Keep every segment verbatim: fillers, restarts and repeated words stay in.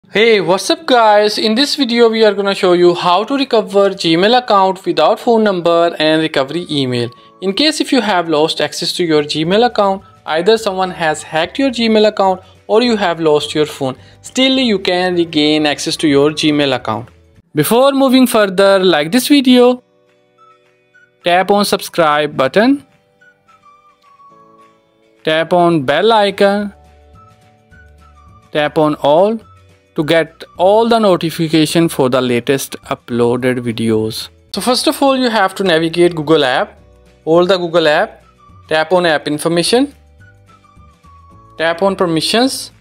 Hey, what's up guys? In this video we are gonna show you how to recover Gmail account without phone number and recovery email. In case if you have lost access to your Gmail account, either someone has hacked your Gmail account or you have lost your phone, still you can regain access to your Gmail account. Before moving further, like this video, tap on subscribe button, tap on bell icon, tap on all to get all the notification for the latest uploaded videos. So first of all, you have to navigate Google app, hold the Google app, tap on app information, tap on permissions,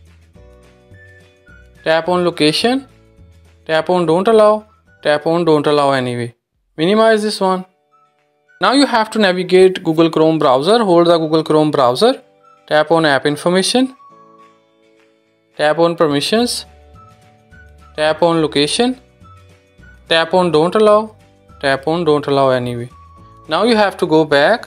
tap on location, tap on don't allow, tap on don't allow anyway. Minimize this one. Now you have to navigate Google Chrome browser, hold the Google Chrome browser, tap on app information, tap on permissions, tap on location, tap on don't allow, tap on don't allow anyway. Now you have to go back,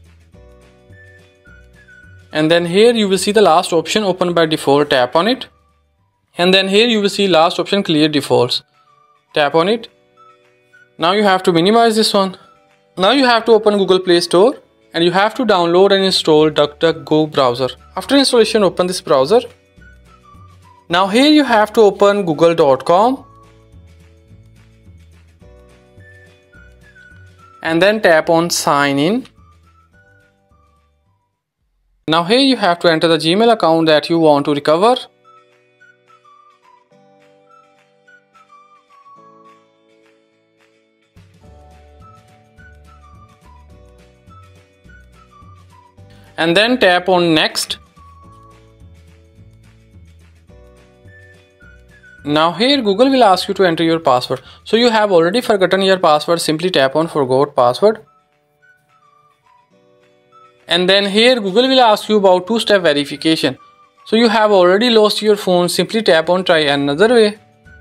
and then here you will see the last option open by default, tap on it, and then here you will see last option clear defaults, tap on it. Now you have to minimize this one. Now you have to open Google Play Store and you have to download and install DuckDuckGo browser. After installation, open this browser. Now here you have to open google dot com and then tap on sign in. Now here you have to enter the Gmail account that you want to recover. And then tap on next. Now here Google will ask you to enter your password. So you have already forgotten your password, simply tap on forgot password. And then here Google will ask you about two-step verification. So you have already lost your phone, simply tap on try another way.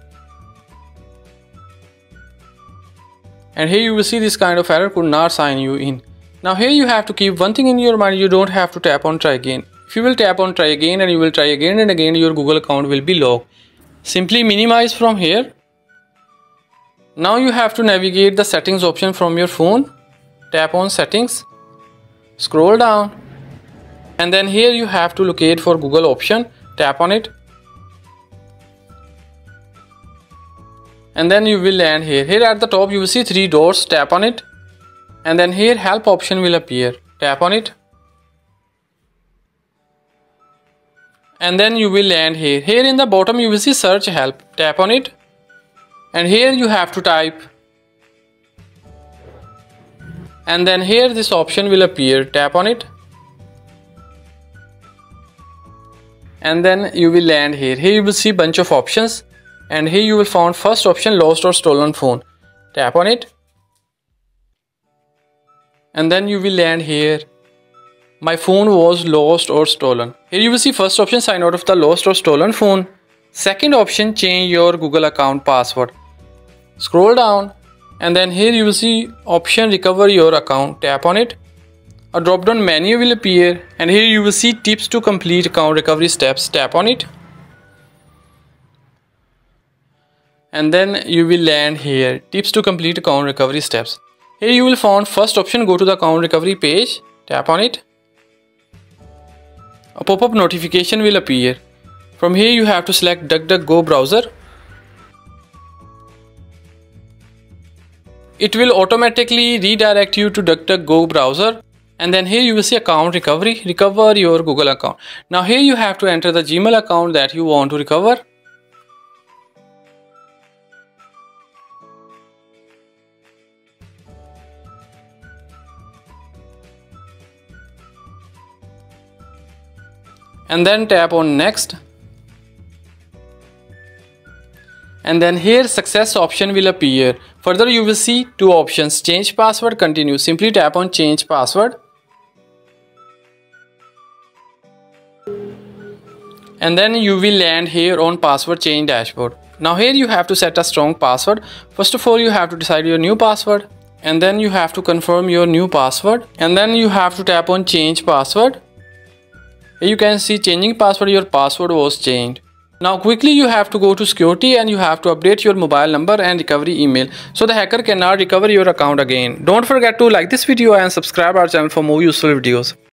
And here you will see this kind of error could not sign you in. Now here you have to keep one thing in your mind, you don't have to tap on try again. If you will tap on try again and you will try again and again, your Google account will be locked. Simply minimize from here. Now you have to navigate the settings option from your phone. Tap on settings, scroll down, and then here you have to locate for Google option. Tap on it, and then you will land here. Here at the top you will see three dots. Tap on it, and then here help option will appear. Tap on it, and then you will land here. Here in the bottom you will see search help. Tap on it, and here you have to type, and then here this option will appear. Tap on it, and then you will land here. Here you will see bunch of options, and here you will find first option lost or stolen phone. Tap on it, and then you will land here. My phone was lost or stolen. Here you will see first option sign out of the lost or stolen phone. Second option change your Google account password. Scroll down, and then here you will see option recover your account. Tap on it. A drop down menu will appear, and here you will see tips to complete account recovery steps. Tap on it, and then you will land here, tips to complete account recovery steps. Here you will find first option go to the account recovery page. Tap on it. A pop-up notification will appear. From here you have to select DuckDuckGo browser. It will automatically redirect you to DuckDuckGo browser, and then here you will see account recovery, recover your Google account. Now here you have to enter the Gmail account that you want to recover. And then tap on next, and then here success option will appear. Further you will see two options, change password, continue. Simply tap on change password, and then you will land here on password change dashboard. Now here you have to set a strong password. First of all you have to decide your new password, and then you have to confirm your new password, and then you have to tap on change password. Here you can see changing password, your password was changed. Now quickly you have to go to security and you have to update your mobile number and recovery email so the hacker cannot recover your account again. Don't forget to like this video and subscribe our channel for more useful videos.